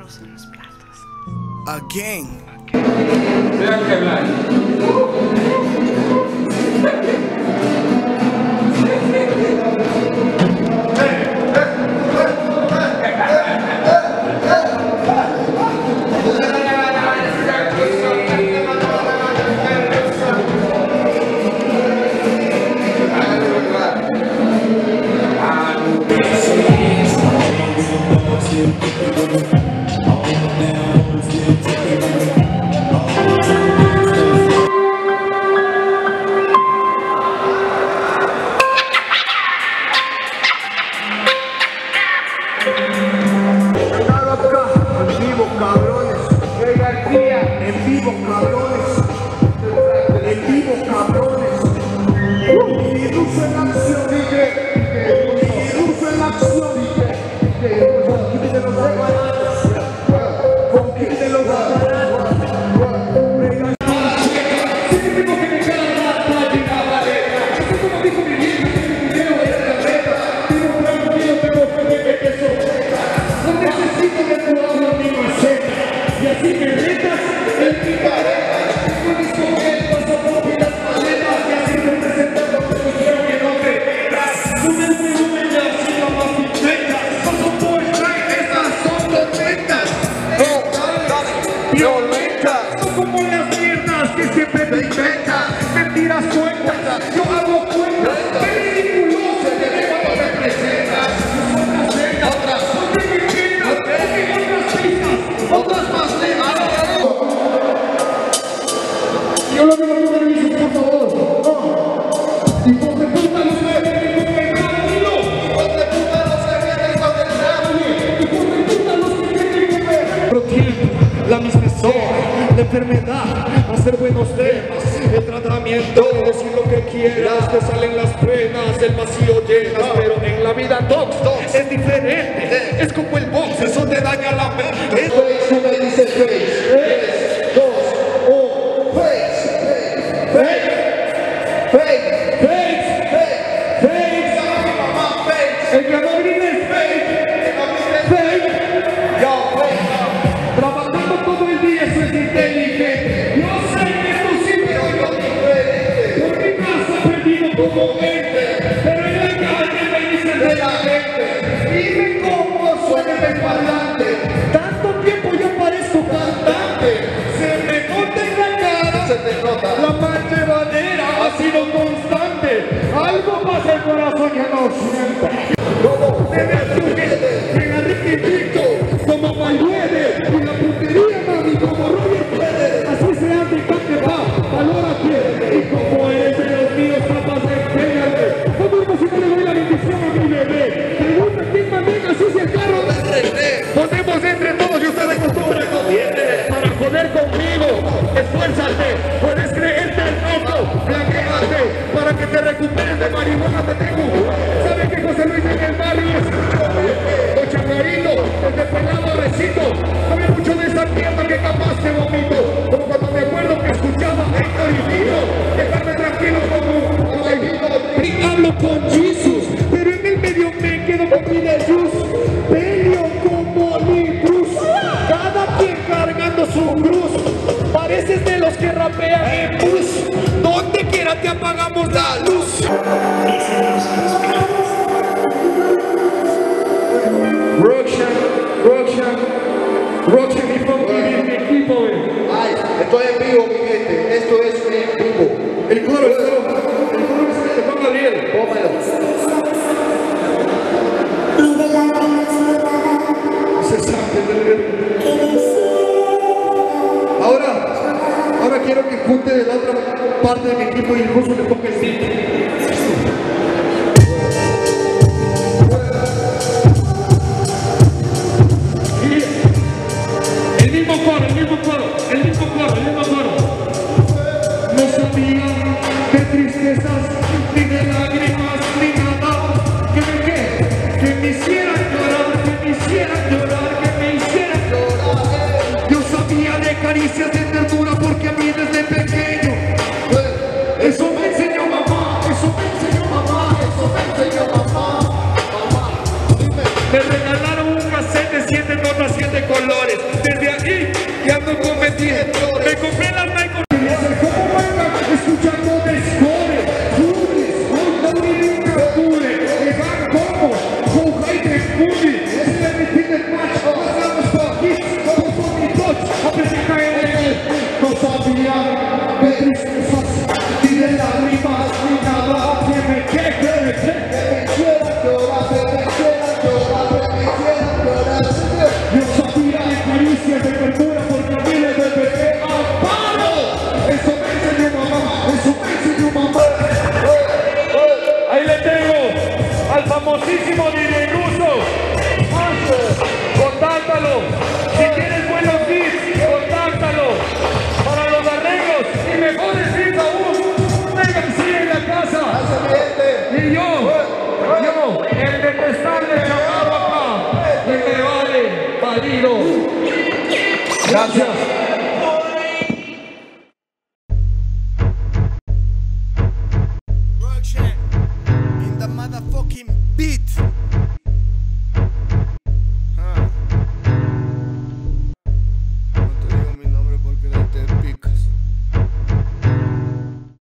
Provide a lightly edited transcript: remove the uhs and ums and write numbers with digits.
arroz en los platos. Again. Vean que hablar. Como las mierdas que siempre te inventas, mentiras cuentas, yo hago cuentas, peligroso que te representas, otras secas, otras pistas, otras más lejas. Yo lo digo con permiso, por favor. Hijos de puta no se vienen con el camino, hijos de puta no se vienen con el camino, hijos de puta no se vienen con el camino. La misma la enfermedad, hacer buenos temas, el tratamiento, decir lo que quieras, te salen las penas, el vacío llenas, pero en la vida tox es diferente, es como el box, eso te daña la mente. Face, dice face, 3, 2, 1, face, face, face, face, face, el que no grite es face, face, yo, face. Trabajando todo el día, eso es inteligente. Yo sé que tú sí, pero yo diferente. Por mi casa perdido como mente, pero en la calle me dicen de la gente. Dime cómo suena el parlante. Tanto tiempo yo parezco cantante. Se me nota en la cara, se te nota. La mancheradera ha sido constante. Algo pasa, el corazón ya no siente. Como se me sujete, me la rectifico, como Mayuede, y la putería, mami, como Roger Federer. Así se hace que va, valora quiere, y como eres de los míos, capaz de pégale. No duermo si no le doy la bendición a mi bebé. Pregunta quién maneja, si es el carro de René. Ponemos entre todos y ustedes costumbre conviene. Para joder conmigo, esfuérzate, puedes creerte el loco, blanqueate, para que te recuperes de marihuana te tengo. ¿Sabes que José Luis en el barrio es los changaritos, el de pelado recito? Sabe mucho de esa mierda que capaz te vomito. Como cuando me acuerdo que escuchaba Héctor y Tito, dejarme tranquilo como un bailito. Hablo con Jesus, pero en el medio me quedo con mi de Jus. Peleo como Litrus, cada quien cargando su cruz. Pareces de los que rapean en bus. Donde quiera te apagamos la luz. Rockshan y Funky, mi equipo, ay, estoy en vivo, mi gente, esto es en vivo. El coro es de Juan Gabriel, póngalo. Ahora quiero que junte de la otra parte de mi equipo y incluso le ponga el beat. El mismo coro. No sabía de tristezas, ni de lágrimas, ni nada. Que me hicieran llorar, que me hicieran llorar. Yo sabía de caricias, de ternura, porque a mí desde pequeño eso me enseñó mamá, Me regalaron un cassette de 7 notas, 7 colores. Ahí le tengo al famosísimo DJ Russo. Contáctalo. Si tienes buenos beats, contáctalo. Para los arreglos y mejores beats aún, vengan, sigue la casa. Y yo, el detestable chaval acá, y me vale, valido. Gracias. In the motherfucking beat.